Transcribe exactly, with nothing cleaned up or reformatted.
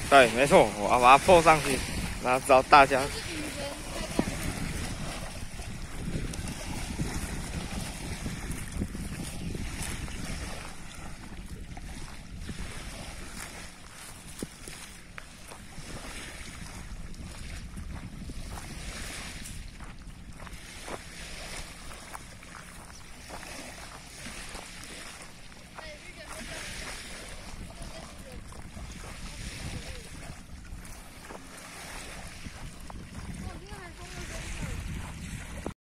对，没错，我要把它 po 上去，然后找大家